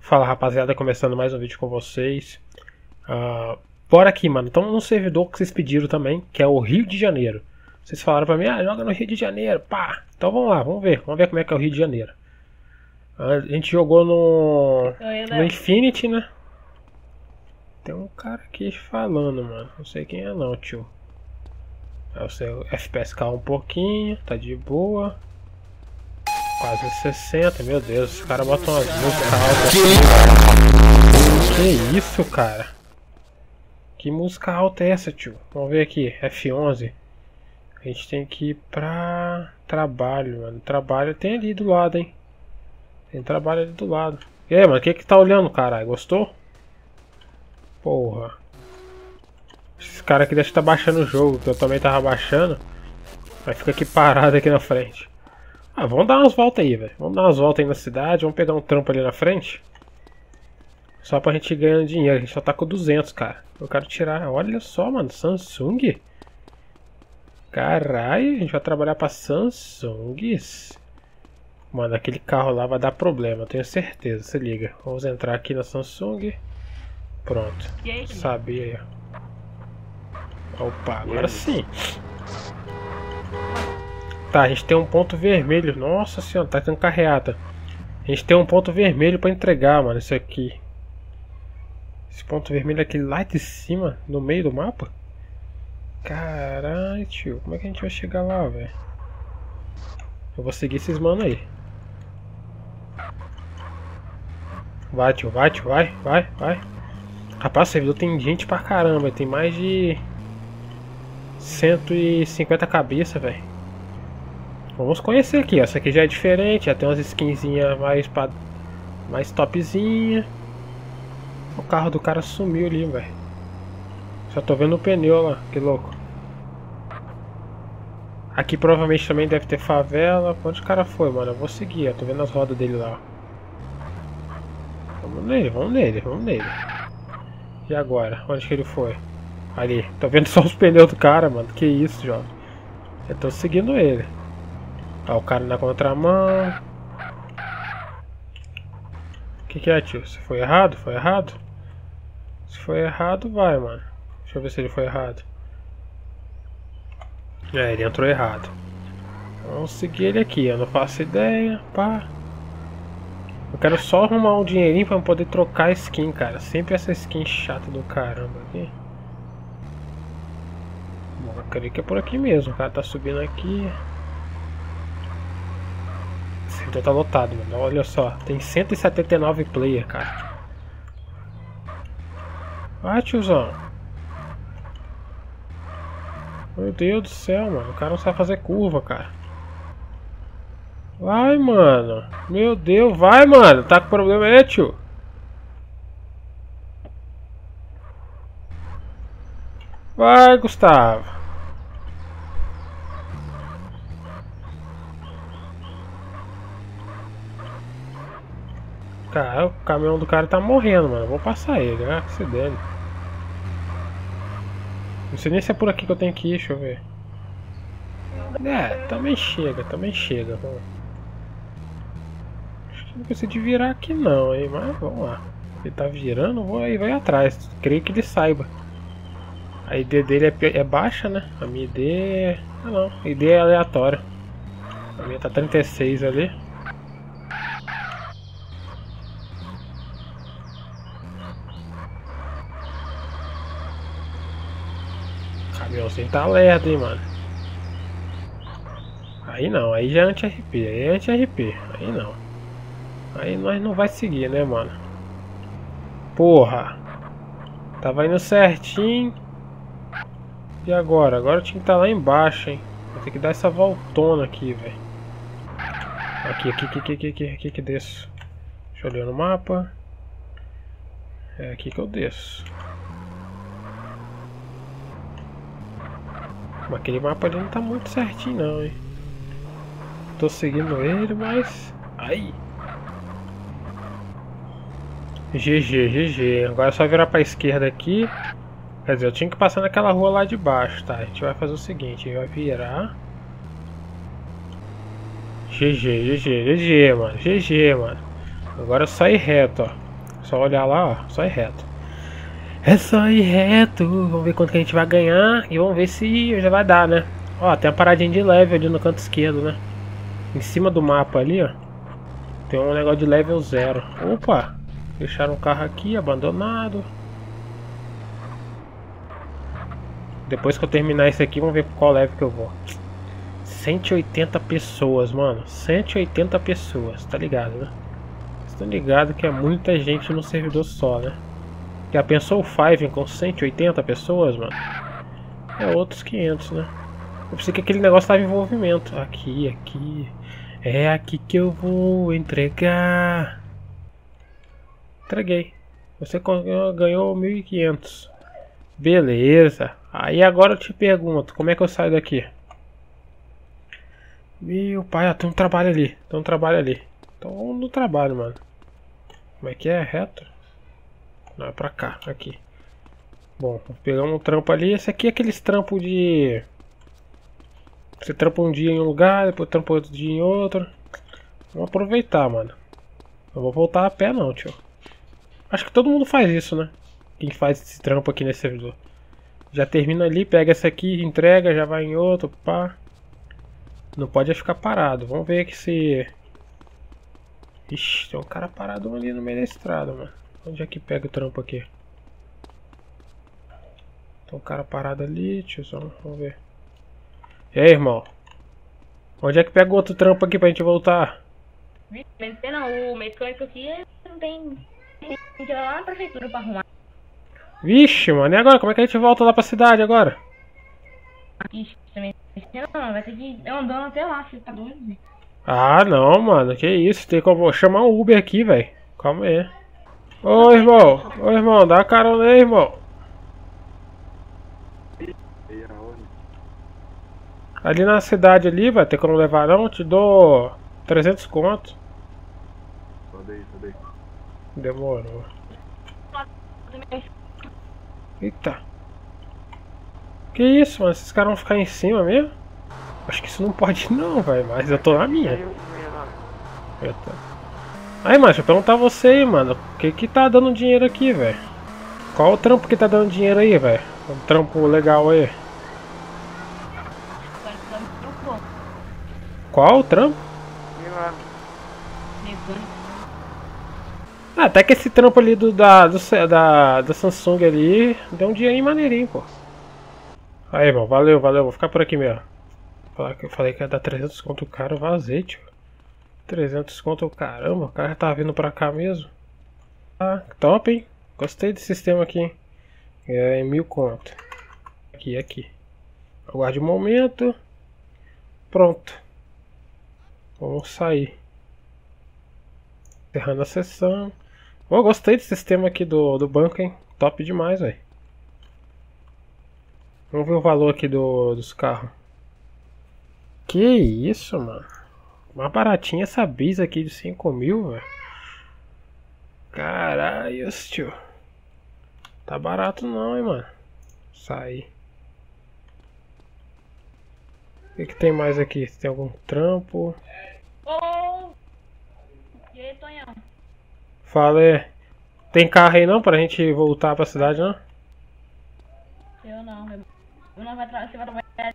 Fala rapaziada, começando mais um vídeo com vocês. Bora aqui, mano. Estamos num servidor que vocês pediram também, que é o Rio de Janeiro. Vocês falaram pra mim, joga no Rio de Janeiro, pá. Então vamos lá, vamos ver como é que é o Rio de Janeiro. A gente jogou no Infinity, né? Tem um cara aqui falando, mano. Não sei quem é não, tio. O seu FPS caiu um pouquinho, tá de boa. Quase 60, meu Deus, os caras botam umas músicas altas. Que isso, cara? Que música alta é essa, tio? Vamos ver aqui, F11. A gente tem que ir pra trabalho, mano. Trabalho tem ali do lado, hein? Tem trabalho ali do lado. E aí, mano, o que tá olhando, caralho? Gostou? Porra. Esse cara aqui deve estar baixando o jogo, que eu também tava baixando. Mas fica aqui parado aqui na frente. Vamos dar umas voltas aí, velho. Vamos dar umas voltas aí na cidade. Vamos pegar um trampo ali na frente. Só pra gente ganhar dinheiro. A gente só tá com 200, cara. Eu quero tirar. Olha só, mano. Samsung. Caralho, a gente vai trabalhar pra Samsung. Mano, aquele carro lá vai dar problema. Eu tenho certeza. Se liga. Vamos entrar aqui na Samsung. Pronto. Sabia aí. Opa, agora sim. Tá, a gente tem um ponto vermelho. Nossa senhora, tá tendo carreata. A gente tem um ponto vermelho pra entregar, mano. Isso aqui. Esse ponto vermelho aqui lá de cima, no meio do mapa. Caralho, tio. Como é que a gente vai chegar lá, velho? Eu vou seguir esses mano aí. Vai, tio. Vai, tio. Vai. Rapaz, o servidor tem gente pra caramba. Tem mais de 150 cabeças, velho. Vamos conhecer aqui, essa aqui já é diferente, já tem umas skinzinhas mais topzinha. O carro do cara sumiu ali, velho. Só tô vendo o pneu lá, que louco. Aqui provavelmente também deve ter favela. Onde o cara foi, mano? Eu vou seguir, ó. Tô vendo as rodas dele lá. Vamos nele. E agora? Onde que ele foi? Ali, tô vendo só os pneus do cara, mano. Que isso, jovem. Eu tô seguindo ele. Ó, o cara na contramão. O que é, tio? Se foi errado? Foi errado? Se foi errado, vai, mano. Deixa eu ver se ele foi errado. Ele entrou errado. Vamos seguir ele aqui, eu não faço ideia. Pá. Eu quero só arrumar um dinheirinho pra poder trocar skin, cara. Sempre essa skin chata do caramba aqui. Bom, eu creio que é por aqui mesmo. O cara tá subindo aqui. Esse servidor tá lotado, mano. Olha só, tem 179 player, cara. Vai, tiozão. Meu Deus do céu, mano. O cara não sabe fazer curva, cara. Vai, mano. Meu Deus, vai, mano. Tá com problema aí, tio? Vai, Gustavo. Cara, o caminhão do cara tá morrendo, mano. Eu vou passar ele, né? Que se dane. Não sei nem se é por aqui que eu tenho que ir, deixa eu ver. Também chega. Vamos. Acho que não precisa de virar aqui não, hein? Mas vamos lá. Ele tá virando, vou aí, vai atrás. Creio que ele saiba. A ID dele é baixa, né? A minha ID... não. A ID é aleatória. A minha tá 36 ali. Caminhãozinho tá lerdo, hein, mano. Aí não, aí já é anti-RP, aí não. Aí nós não vai seguir, né, mano. Porra. Tava indo certinho. E agora? Agora eu tinha que estar lá embaixo, hein. Vou ter que dar essa voltona aqui, velho. Aqui que desço. Deixa eu olhar no mapa. É aqui que eu desço. Aquele mapa ali não tá muito certinho não, hein. Tô seguindo ele, mas... Aí. GG. Agora é só virar pra esquerda aqui. Quer dizer, eu tinha que passar naquela rua lá de baixo, tá? A gente vai fazer o seguinte, a gente vai virar. GG, mano. GG, mano. Agora eu saí reto, ó. Só olhar lá, ó. Só ir reto. É só ir reto. Vamos ver quanto que a gente vai ganhar. E vamos ver se já vai dar, né? Ó, tem uma paradinha de level ali no canto esquerdo, né? Em cima do mapa ali, ó. Tem um negócio de level 0. Opa! Deixaram o carro aqui, abandonado. Depois que eu terminar isso aqui, vamos ver qual level que eu vou. 180 pessoas, mano. 180 pessoas, tá ligado, né? Vocês estão ligados que é muita gente no servidor só, né? Já pensou o Five com 180 pessoas, mano? É outros 500, né? Eu pensei que aquele negócio tava em envolvimento. Aqui, aqui. É aqui que eu vou entregar. Entreguei. Você ganhou 1.500. Beleza. Aí agora eu te pergunto, como é que eu saio daqui? Meu pai, tem um trabalho ali. Tem um trabalho ali. Então vamos no trabalho, mano. Como é que é? Reto? Não, é pra cá. Aqui. Bom, pegamos um trampo ali. Esse aqui é aqueles trampos de... Você trampa um dia em um lugar, depois trampa outro dia em outro. Vamos aproveitar, mano. Não vou voltar a pé não, tio. Acho que todo mundo faz isso, né? Quem faz esse trampo aqui nesse servidor. Já termina ali, pega essa aqui, entrega, já vai em outro, pá. Não pode ficar parado. Vamos ver aqui se... Ixi, tem um cara parado ali no meio da estrada, mano. Onde é que pega o trampo aqui? Tem um cara parado ali, tiozão. Vamos ver. E aí, irmão? Onde é que pega o outro trampo aqui pra gente voltar? Não, o mecânico aqui não tem que ir lá na prefeitura pra arrumar. Vixe, mano, e agora? Como é que a gente volta lá pra cidade agora? Ixi, não, vai ter que ir andando até lá, filho, tá doido? Ah, não, mano, que isso? Tem como chamar um Uber aqui, velho. Calma aí. Ô, irmão, dá uma carona aí, irmão. Ali na cidade ali, vai ter como levar não? Te dou 300 conto. Cadê? Demorou. Eita. Que isso, mano? Esses caras vão ficar em cima mesmo? Acho que isso não pode não, velho. Mas eu tô na minha. Eita. Aí, mano, deixa eu perguntar a você aí, mano. O que tá dando dinheiro aqui, velho? Qual o trampo que tá dando dinheiro aí, velho? Um trampo legal aí. Qual o trampo? Ah, até que esse trampo ali da Samsung ali deu um dinheirinho maneirinho, pô. Aí, irmão, valeu, vou ficar por aqui mesmo. Eu falei que ia dar 300 conto o cara, eu vazei, tio. 300 conto, caramba, o cara já tava vindo pra cá mesmo. Ah, top, hein? Gostei desse sistema aqui, hein? É 1.000 conto. Aqui. Aguarde um momento. Pronto. Vamos sair. Encerrando a sessão. Oh, gostei desse sistema aqui do banco, hein? Top demais, velho. Vamos ver o valor aqui dos carros. Que isso, mano. Mais baratinha essa brisa aqui de 5.000, velho. Caralho, tio. Tá barato não, hein, mano. Sair. O que tem mais aqui? Tem algum trampo? Ô! E aí, Tonhão? Fala aí. Tem carro aí não pra gente voltar pra cidade, não? Eu não. Você vai trabalhar.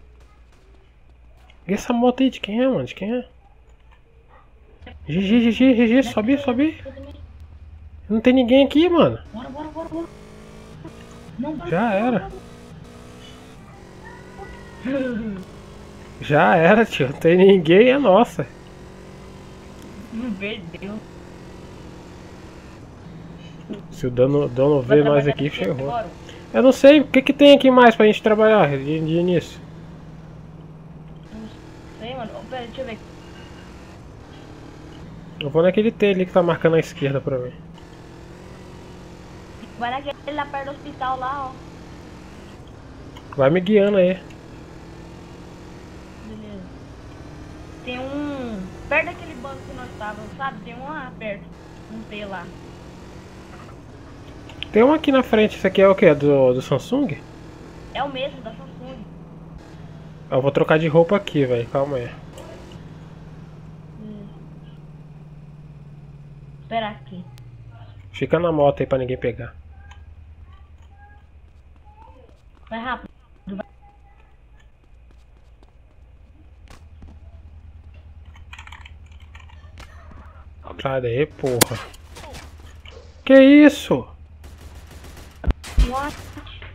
E essa moto aí de quem é, mano? De quem é? GG, sobe. Não tem ninguém aqui, mano. Bora. Não, Já era. Já era, tio. Não tem ninguém, é nossa. Não perdeu. Se o dono ver nós aqui, ferrou. Eu não sei, o que tem aqui mais pra gente trabalhar de início? Não sei, mano. Pera, deixa eu ver. Eu vou naquele T ali que tá marcando a esquerda pra mim. Vai naquele lá perto do hospital lá, ó. Vai me guiando aí. Beleza. Tem um... Perto daquele banco que nós estávamos, sabe? Tem um lá perto. Um T lá. Tem um aqui na frente, esse aqui é o que? Do Samsung? É o mesmo da Samsung. Eu vou trocar de roupa aqui, velho. Calma aí. Espera aqui. Fica na moto aí pra ninguém pegar. Vai rápido. Sai daí, porra. Que isso? What?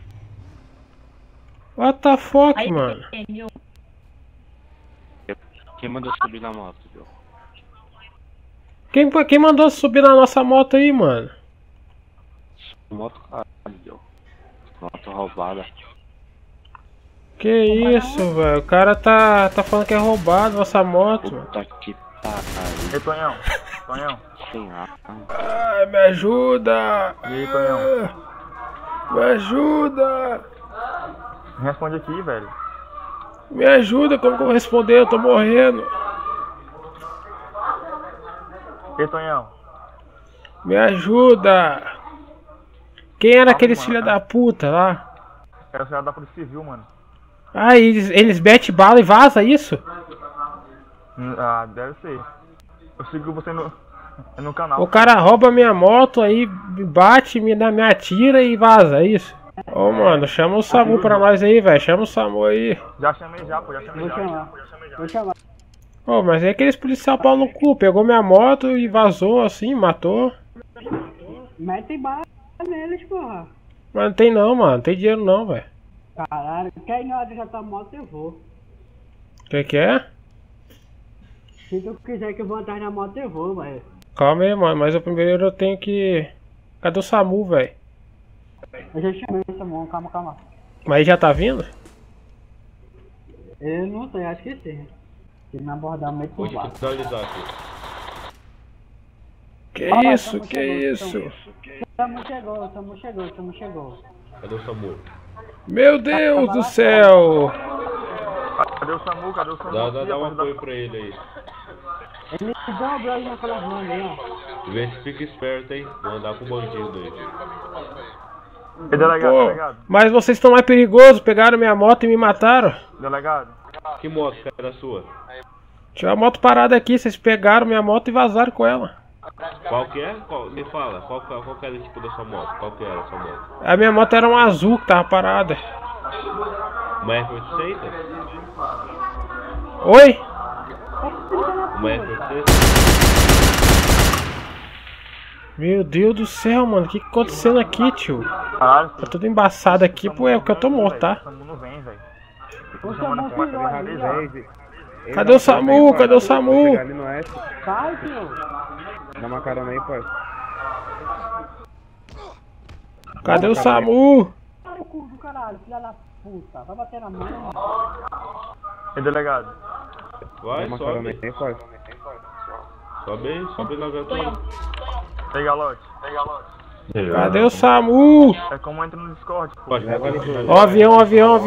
What the fuck, Aí, mano? entendeu? Quem mandou subir na moto, viu? Quem mandou subir na nossa moto aí, mano? Moto caralho, viu? Moto roubada. Que isso, velho? O cara tá falando que é roubado nossa moto. Puta que pariu. Ei, Tonhão. Tonhão. Sem ar. Ai, me ajuda! E aí, Tonhão? Me ajuda! Responde aqui, velho. Me ajuda, como que eu vou responder? Eu tô morrendo. Ei, Tonhão. Me ajuda! Quem era aqueles mano. filha da puta lá? Era o cara da Polícia Civil, mano. Ah, eles metem bala e vaza isso? Ah, deve ser. Eu sigo você no canal. O cara rouba minha moto, aí bate, me atira e vaza, é isso? Ô, mano, chama o SAMU pra nós aí, velho. Chama o SAMU aí. Já chamei já, pô. Já chamei já. Vou chamar. Ô, mas é aqueles policial pau no cu. Pegou minha moto e vazou assim, matou. Mete bala neles, porra. Mas não tem não, mano. Não tem dinheiro não, velho. Caralho, quer ir na hora de já tá moto, eu vou. Que é? Se tu quiser que eu vou atrás da moto, eu vou, velho. Calma aí, mano. Mas o primeiro eu tenho que... Cadê o SAMU, velho? Eu já chamei essa mão, calma. Mas já tá vindo? Eu não sei, acho que sim. Se me abordar, meio por Hoje baixo. finalizar aqui. Que Ó, isso, Samu que chegou, isso? Samu chegou. Cadê o SAMU? Meu Deus do céu! Cadê o SAMU? Cadê o SAMU? Dá um apoio pra ele aí. Ele dobrou aí naquelas mãos aí, ó. Vê se fica esperto, hein? Vou andar com o bandido aí. Ei, delegado, Pô, delegado. mas vocês estão mais perigosos. Pegaram minha moto e me mataram. Delegado. Que moto que era a sua? Tinha uma moto parada aqui. Vocês pegaram minha moto e vazaram com ela. Qual que é? Me fala, qual que era o tipo da sua moto? Qual que era a sua moto? A minha moto era um azul que tava parada. Uma F800? Oi? Uma F800? Meu Deus do céu, mano. O que acontecendo aqui, tio? Caralho, Tá tudo embaçado aqui, pô. É porque eu tô morto, tá? O SAMU não vem, velho. O Samu virou ali, ó. Cadê o SAMU? Cadê o SAMU? Sai, tio. Dá uma carona aí, pai. Cadê o SAMU? Sai o cu do caralho, filha da puta. Vai bater na mão. Ei, delegado. Vai, Dá uma carona sobe. aí, pai. Sobe na viatura. Ei, galote. Cadê o SAMU? É como entra no Discord, pô. Pode levar ali. Ó, avião.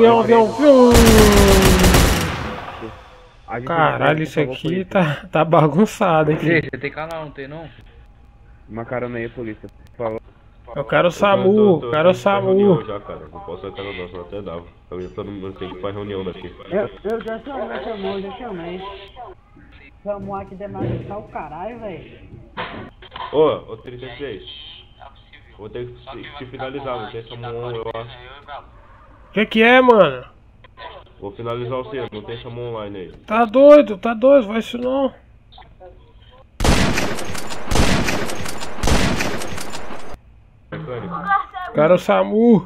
A gente Caralho, não isso falou aqui polícia. tá bagunçado, hein, filho? Você tem canal, não tem não? Uma carona aí, polícia. Por favor. Eu quero o SAMU, quero o SAMU. Já, cara. Não posso entrar no nosso, até dava. Todo mundo tem que fazer reunião daqui. Eu já chamei. Samu aqui demais tá o caralho, velho. Ô, 33. Vou ter que te finalizar, não tem SAMU, eu acho. Que é, mano? Vou finalizar o seu, não tem SAMU online aí. Tá doido, vai isso não. Mecânico. Quero o SAMU.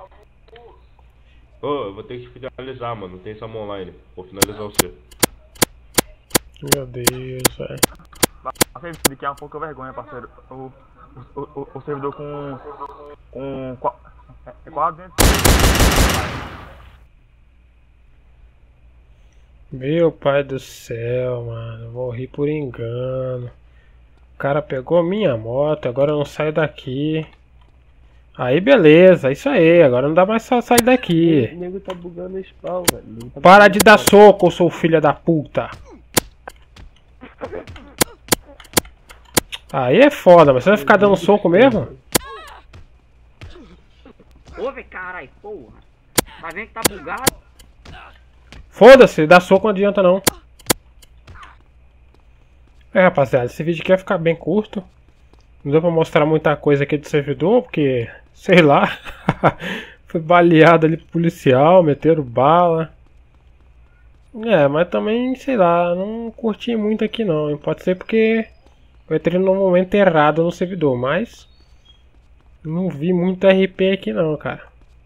Ô, eu vou ter que te finalizar, mano, não tem SAMU online. Vou finalizar o seu. Meu Deus, velho. Serviço de que é uma pouca vergonha, parceiro. O servidor com quase 200. Meu pai do céu, mano. Morri por engano. O cara pegou minha moto, agora eu não saio daqui. Aí beleza, isso aí. Agora não dá mais pra sair daqui. O nego tá bugando o spawn, velho. Para de dar soco, seu filho da puta. Aí é foda, mas você vai ficar dando soco mesmo? Ô, velho, caralho, porra. Tá vendo que tá bugado? Foda-se, dar soco não adianta não. É, rapaziada, esse vídeo aqui vai ficar bem curto. Não deu pra mostrar muita coisa aqui do servidor, porque, sei lá, foi baleado ali pro policial, meteram bala. Mas também, sei lá, não curti muito aqui não, hein? Pode ser porque eu entrei no momento errado no servidor, mas não vi muito RP aqui não, cara.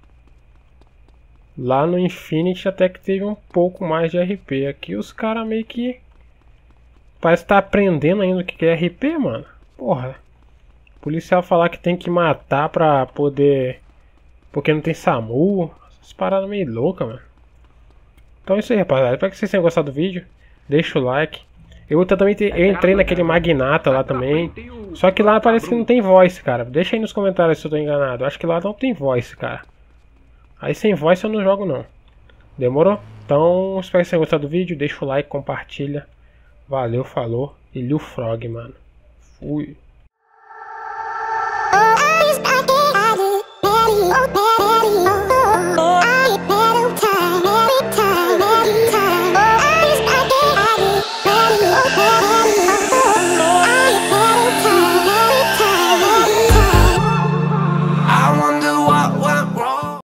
Lá no Infinity até que teve um pouco mais de RP. Aqui os caras meio que parece que tá aprendendo ainda o que é RP, mano. Porra. O policial falar que tem que matar pra poder... porque não tem SAMU. Essas paradas meio loucas, mano. Então é isso aí, rapaziada. Espero que vocês tenham gostado do vídeo. Deixa o like. Eu também eu entrei naquele Magnata lá também. Só que lá parece que não tem voice, cara. Deixa aí nos comentários se eu tô enganado. Acho que lá não tem voice, cara. Aí sem voice eu não jogo não. Demorou? Então espero que vocês tenham gostado do vídeo. Deixa o like, compartilha. Valeu, falou. E Liu Frog, mano. Fui.